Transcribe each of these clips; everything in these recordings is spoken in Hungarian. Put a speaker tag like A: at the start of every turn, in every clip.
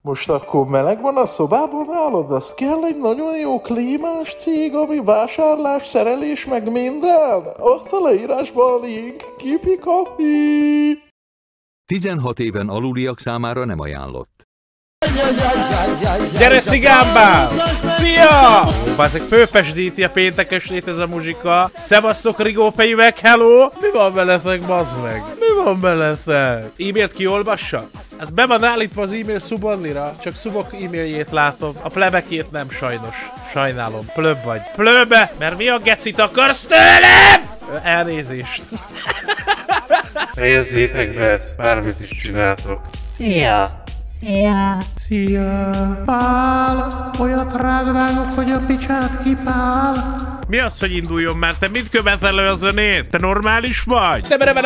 A: Most akkor meleg van a szobában nálad? Az kell egy nagyon jó klímás cég, ami vásárlás, szerelés, meg minden? Ott a leírásban a link. Kipi-kapi!
B: 16 éven aluliak számára nem ajánlott.
C: Gyere Szigámbál! Szia! Baszek fölfesdíti a péntekesét ez a muzsika. Szevasztok rigópejűek, hello! Mi van veletek, bazd meg? Mi van veletek? E-mailt kiolvassa? Ez be van állítva az e-mail Subonlira, csak Subok e-mailjét látom. A plebekét nem sajnos. Sajnálom. Plöb vagy. Plöbe! Mert mi a gecit akarsz tőlem? Elnézést. Fejezzétek be ezt, bármit is csináltok.
D: Szia! Szia!
C: Szia! Pál! Olyat rád vágok, hogy a picsát kipál. Mi az, hogy induljon már? Te mit követel a zenét? Te normális vagy?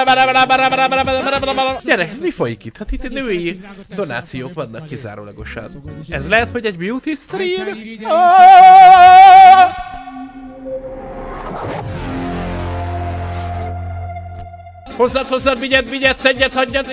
C: Gyere, mi folyik itt? Hát itt női donációk vannak kizárólagosan. Ez lehet, hogy egy beauty stream? Hozzad, vigyed, szedjed, hagyjad,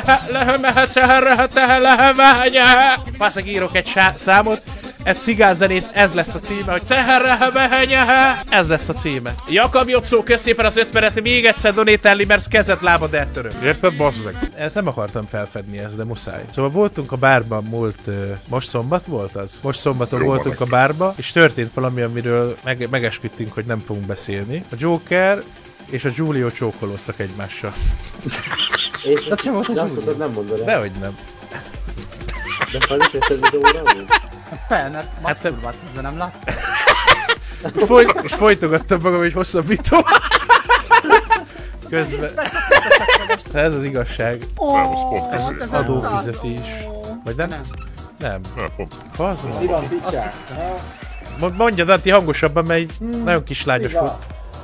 C: Pászak írok egy számot, egy cigánzenét, ez lesz a címe, hogy ez lesz a címe. Jakab Jocó, kösz szépen az 5 percet, még egyszer donételni, mert kezed lábad eltörök. Érted, bassz meg? Ezt nem akartam felfedni, ezt, de muszáj. Szóval voltunk a bárban most szombat volt az? Most szombaton voltunk a bárba, és történt valami, amiről megesküdtünk, hogy nem fogunk beszélni. A Joker és a Giulio csókolóztak egymással.
E: És azt mondtad, nem mondod el.
C: Dehogy nem.
E: De fel is érted videóra volt?
D: Fel, masturbát közben nem láttam.
C: És folytogattam magam egy hosszabbító. Közben. Ez az igazság. Ez az adófizetés. Vagy nem? Nem. Bazd meg.
E: Mi van, picsák?
C: Mondjad, Antti, hangosabban, mert nagyon kislányos volt.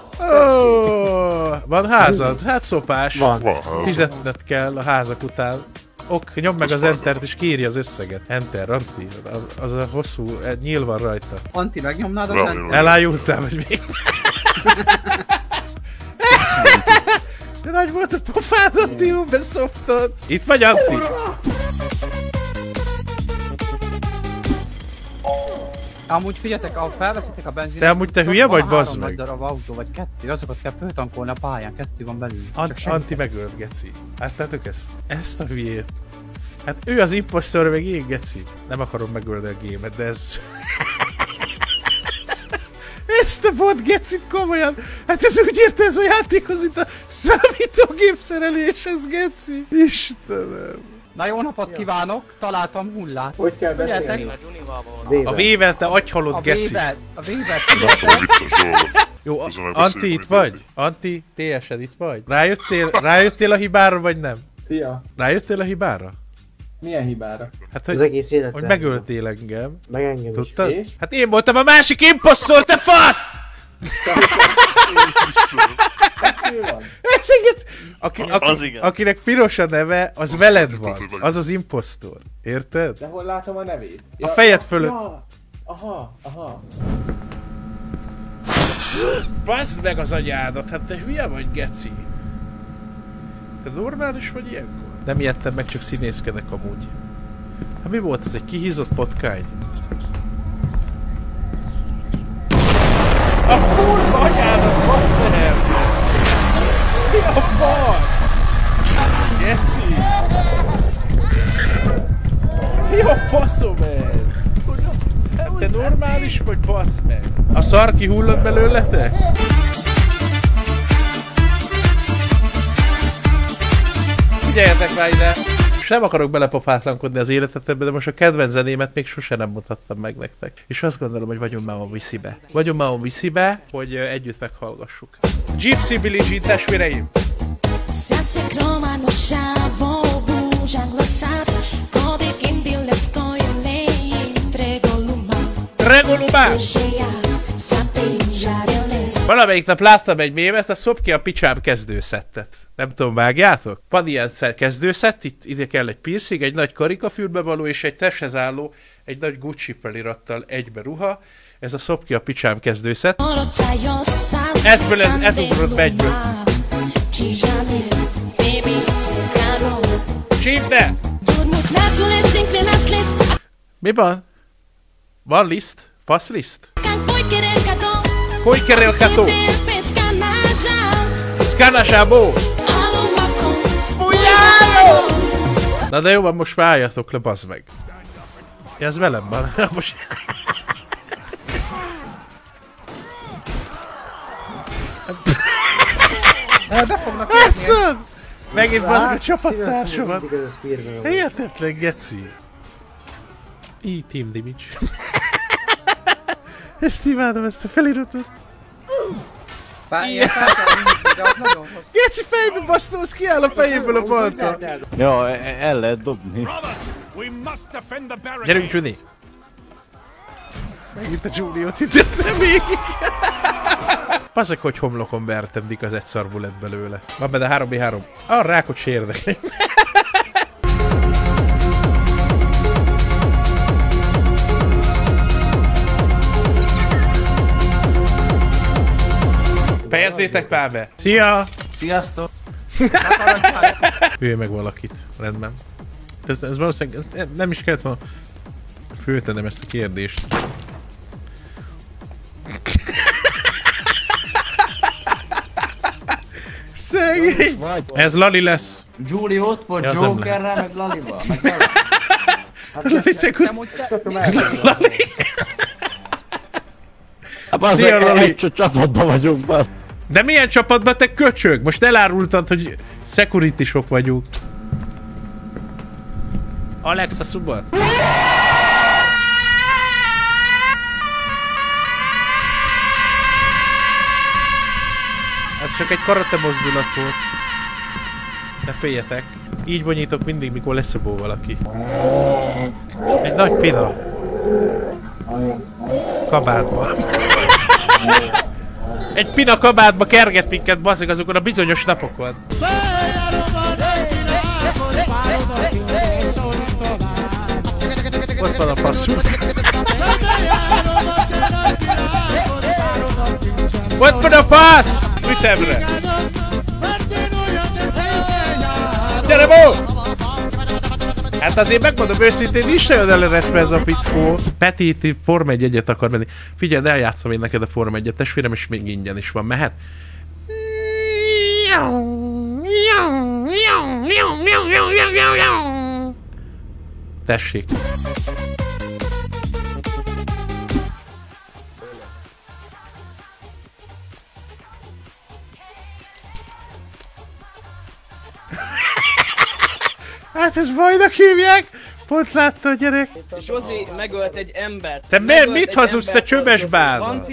C: Van házad? Hát szopás.
E: Van.
C: Fizetned kell a házak után. Nyomd meg az Entert és kérj az összeget. Enter, Antti. Az a hosszú, nyíl van rajta.
D: Antti, megnyomnád az Entert?
C: Elájultál, vagy még? De nagy volt a pofád, Antti, beszoptad. Itt vagy, Antti?
D: Amúgy figyeljetek, ahogy felveszitek a benzinet...
C: Te amúgy te hülye vagy, bazd meg?
D: 3 darab autó, vagy 2, azokat kell föltankolni a pályán, 2 van belül.
C: Antti megölt, geci. Láttátok ezt? Ezt a hülyét. Hát ő az impostor, meg én, geci. Nem akarom megölni a gémet, de ez... Ezt a bot gecit komolyan! Hát ez úgy érte ez a játékhoz, itt a számítógép szereléshez, geci! Istenem!
D: Na jó napot kívánok, találtam hullát.
E: Hogy kell beszélni?
C: A V-vel te agyhalott, geci!
D: A V-vel figyeltek.
C: Jó, Antti, itt vagy? Antti, TS-ed itt vagy? Rájöttél a hibára, vagy nem?
E: Szia!
C: Rájöttél a hibára?
E: Milyen hibára?
C: Hát,
E: az egész életben.
C: hogy megöltél engem.
E: Meg engem
C: tudtad?
E: is. És?
C: Hát én voltam a másik imposztor, te fasz! Akinek piros a neve, az veled van. Az az imposztor. Érted?
E: De hol látom a nevét?
C: A fejed fölött.
E: Ja. Aha.
C: Baszd meg az agyádat, hát te hülye vagy, geci? Te normális vagy ilyenkor? Nem ijedtem meg, csak színészkedek amúgy. Hát mi volt ez, egy kihízott potkány? A kurva anyádat, baszd el! Mi a fasz? Geci! Mi a faszom ez? Te normális vagy, bassz meg? A szar kihullott belőletek? Figyeljetek már ide! Nem akarok belepofátlankodni az életetembe, de most a kedvenc zenémet még sose nem mutattam meg nektek. És azt gondolom, hogy vagyunk már a viszibe. Hogy együtt meghallgassuk. Gypsy Billie Jean, testvéreim! Regolumá! Valamelyik nap láttam egy mémet, a szob ki a picsám kezdőszettet. Nem tudom, vágjátok? Van ilyen kezdőszett, itt ide kell egy piercing, egy nagy karikafülbe való és egy testhez álló, egy nagy Gucci felirattal egybe ruha. Ez a szob ki a picsám kezdőszett. Ez ugrott be egyből. Csípne! Mi van? Van liszt? Passz liszt? Hogy kerel kató? Szkánásában! Na de jó van, most váljatok le, bazd meg. Ez velem van. Most...
D: De fognak érni.
C: Megint bazd meg a csapattársamat. Hihetetlen, geci. Így Team Damage. Ezt imádom, ezt a feliratot.
D: Fájja, de az nagyon hosszú.
C: Geci fejbe basztom, az kiáll a fejéből a balta.
F: Ja, el lehet dobni.
C: Gyerünk, Juni. Megint a Juniot ütöttem végig. Passzak, hogy homlokon vertem, dik az egy szarvú lett belőle. Van benne 3v3. A rákot se érdekli. Fejezzétek már be! Szia!
D: Sziasztok!
C: Hülye meg valakit. Rendben. Ez valószínűleg nem is kellett volna föltennem ezt a kérdést. Szegény! Ez Lali lesz.
D: Julie ott volt
C: Ja,
D: Jokerrel, meg Lalival.
C: Lali szekund. Lali!
F: Szia, Lali! Egy csapatban vagyunk, basz.
C: De milyen csapatban, te köcsög? Most elárultad, hogy security-sok vagyunk. Alexa Subat. Ez csak egy karate mozdulat volt. Ne féljetek. Így bonyítok mindig, mikor leszobó valaki. Egy nagy pina. Kabátba. Egy pina kabátba kerget minket, baszik azokon a bizonyos napokon. Ott van a passzú. Ott van a passz! Ütemre! Gyere, Bó! Hát azért megmondom őszintén, is se jön elereszve ez a fickó. Peti itt Forma 1-et akar menni. Figyeld, eljátszom én neked a Forma 1-et, testvérem, és még ingyen is van. Mehet? Tessék. Hát ez bajnak hívják? Pont látta a gyerek.
G: Zsozi megölt egy embert.
C: Te mit hazudsz, te csöves bálna?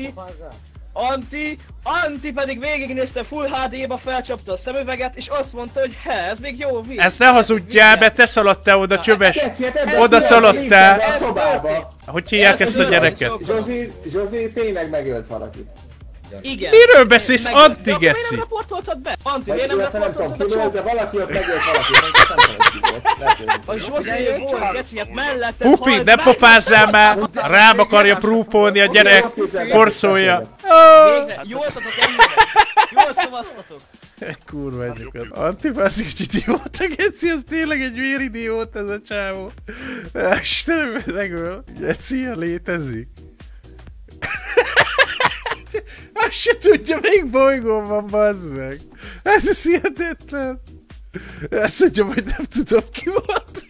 G: Anti pedig végignézte Full HD-ba, felcsapta a szemüveget, és azt mondta, hogy ez még jó vicc.
C: Ezt ne hazudjál be, te szaladtál oda, csöves. Oda szaladtál. Hogy hívják ezt a gyereket?
E: Zsozi tényleg megölt valakit.
G: Igen.
C: Miről beszélsz, Anti, geci?
G: Miért nem raportoltad be? Anti, miért nem raportoltad be?
E: Kimölt, de valaki ott megölt valakit.
G: A Zsozi volt, geci, hát mellette
C: Pupi, ne popázzál már! Rám akarja prúpolni a gyerek, porszolja.
G: Jól szavatok emberek! Jól szavaztatok!
C: Kurva egyokat. Antibászik idióta, geci, az tényleg egy véridiót ez a csávó. Istenem, megöl. Geci, ilyen létezik. Azt se tudja, melyik bolygón van, bazd meg. Ez hihetetlen. Azt mondja, hogy nem tudom, ki volt.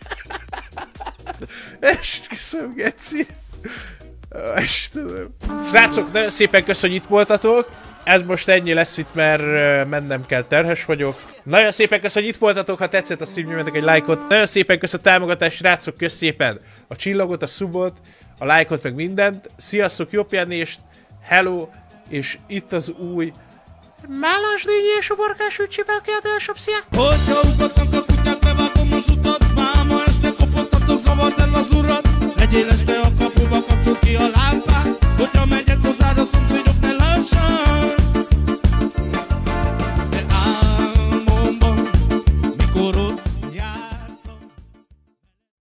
C: Esküszöm, geci. Istenem. Srácok, nagyon szépen köszönöm, hogy itt voltatok. Ez most ennyi lesz itt, mert mennem kell, terhes vagyok. Nagyon szépen köszönöm, hogy itt voltatok, ha tetszett a stream, nyomjatok egy lájkot. Nagyon szépen köszönöm a támogatást, srácok, kösz szépen a csillagot, a subot, a lájkot, meg mindent. Sziasztok, jó pihenést, hello, és itt az új Málas DJ és uborkás ügycsipelkéletősöbb, szia!